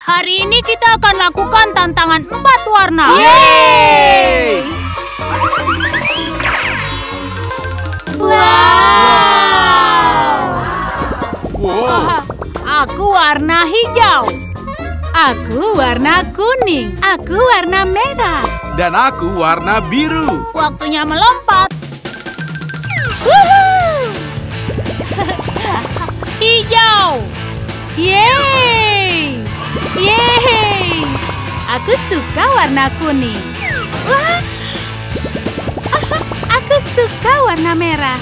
Hari ini kita akan lakukan tantangan 4 warna. Yeay! Wow! Aku warna hijau. Aku warna kuning. Aku warna merah. Dan aku warna biru. Waktunya melompat. Woohoo! Hijau. Yeay! Yeay! Aku suka warna kuning. Wah! Aku suka warna merah.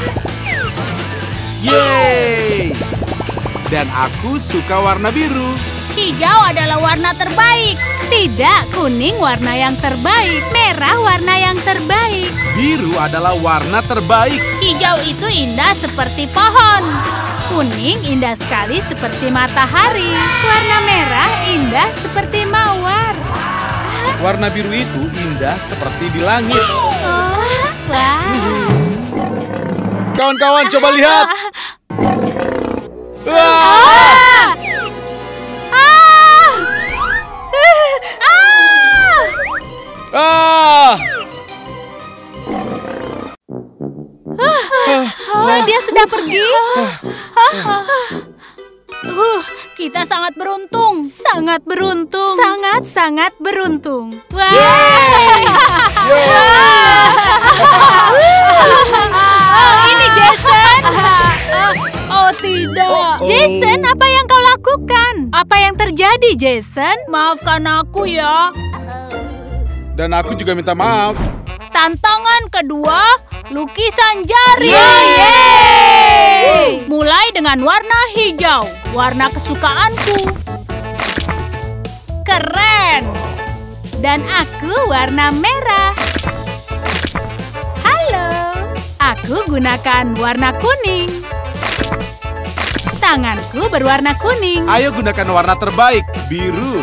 Yeay! Dan aku suka warna biru. Hijau adalah warna terbaik. Tidak, kuning warna yang terbaik. Merah warna yang terbaik. Biru adalah warna terbaik. Hijau itu indah seperti pohon. Kuning indah sekali seperti matahari. Warna merah indah seperti mawar. Warna biru itu indah seperti di langit. Wow. Kawan-kawan, coba lihat. Wah! Ah! Ah! Dia sudah pergi. Kita sangat beruntung. Sangat beruntung. Sangat beruntung. Wah! Ini Jason. Oh tidak. Jason, apa yang kau lakukan? Apa yang terjadi, Jason? Maafkan aku ya. Dan aku juga minta maaf. Tantangan kedua, lukisan jari. Yeay! Mulai dengan warna hijau, warna kesukaanku. Keren. Dan aku warna merah. Halo. Aku gunakan warna kuning. Tanganku berwarna kuning. Ayo gunakan warna terbaik, biru.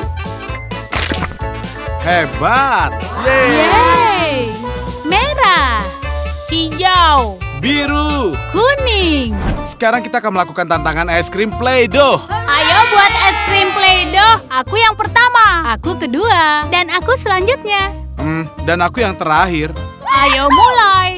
Hebat. Yeay. Merah. Hijau. Biru. Kuning. Sekarang kita akan melakukan tantangan es krim Play-Doh. Ayo buat es krim Play-Doh. Aku yang pertama. Aku kedua. Dan aku selanjutnya. Dan aku yang terakhir. Ayo mulai.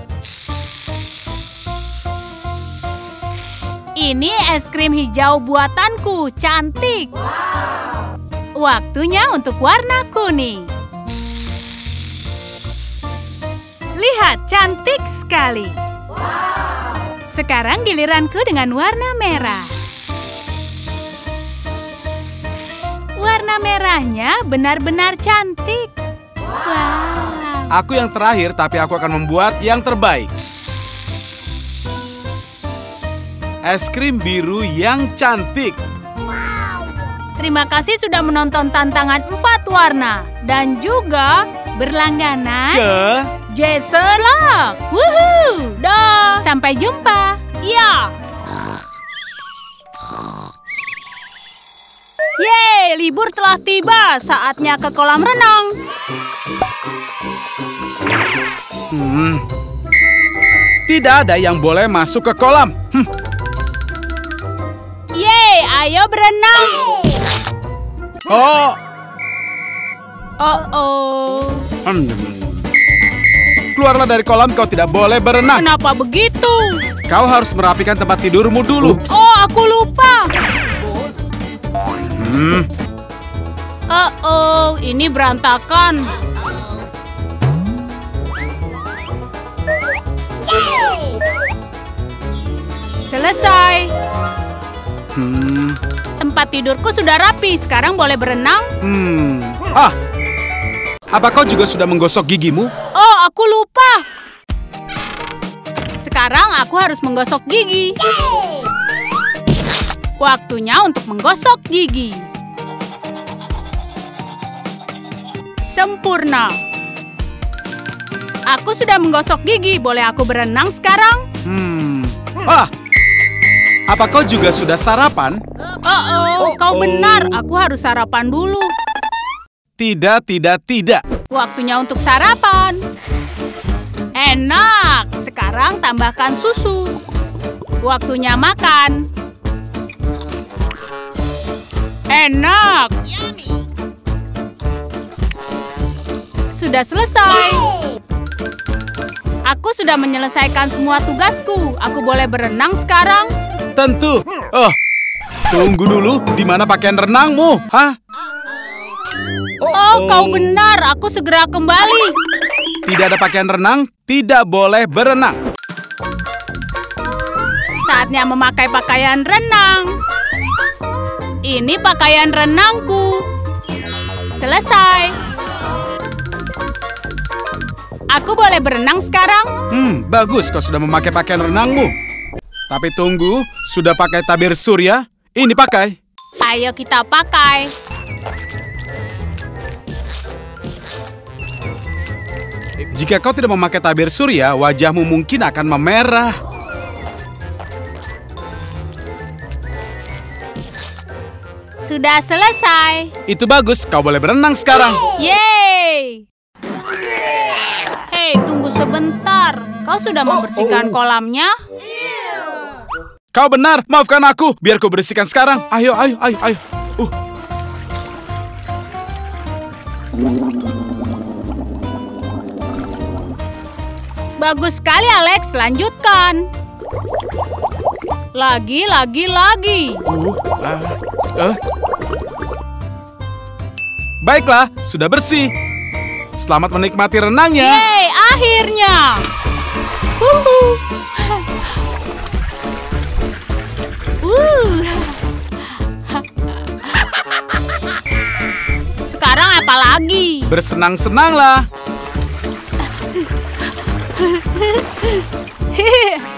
Ini es krim hijau buatanku. Cantik. Waktunya untuk warna kuning. Lihat, cantik sekali. Sekarang giliranku dengan warna merah. Warna merahnya benar-benar cantik. Wow. Aku yang terakhir, tapi aku akan membuat yang terbaik. Es krim biru yang cantik. Terima kasih sudah menonton tantangan 4 warna. Dan juga berlangganan Ke Jason Lock. Woohoo! Dah. Sampai jumpa. Ya. Yeay, libur telah tiba. Saatnya ke kolam renang. Tidak ada yang boleh masuk ke kolam. Yeay, ayo berenang. Oh. Oh. Keluarlah dari kolam, kau tidak boleh berenang. Kenapa begitu? Kau harus merapikan tempat tidurmu dulu. Oh, aku lupa. Oh, ini berantakan. Selesai. Tempat tidurku sudah rapi. Sekarang boleh berenang? Apa kau juga sudah menggosok gigimu? Oh, aku lupa. Sekarang aku harus menggosok gigi. Waktunya untuk menggosok gigi. Sempurna. Aku sudah menggosok gigi. Boleh aku berenang sekarang? Apa kau juga sudah sarapan? Kau benar. Aku harus sarapan dulu. Tidak. Waktunya untuk sarapan. Enak. Sekarang tambahkan susu. Waktunya makan. Enak. Sudah selesai. Aku sudah menyelesaikan semua tugasku. Aku boleh berenang sekarang? Tentu. Oh, tunggu dulu. Di mana pakaian renangmu? Hah? Oh, kau benar. Aku segera kembali. Tidak ada pakaian renang, tidak boleh berenang. Saatnya memakai pakaian renang. Ini pakaian renangku. Selesai. Aku boleh berenang sekarang? Bagus kau sudah memakai pakaian renangmu. Tapi tunggu, sudah pakai tabir surya? Ini pakai. Ayo kita pakai. Jika kau tidak memakai tabir surya, wajahmu mungkin akan memerah. Sudah selesai. Itu bagus, kau boleh berenang sekarang. Yeay! Hei, tunggu sebentar. Kau sudah membersihkan kolamnya? Kau benar, maafkan aku. Biar ku bersihkan sekarang. Ayo. Bagus sekali, Alex. Lanjutkan. Lagi. Baiklah, sudah bersih. Selamat menikmati renangnya. Yeay, akhirnya. Sekarang apa lagi? Bersenang-senanglah.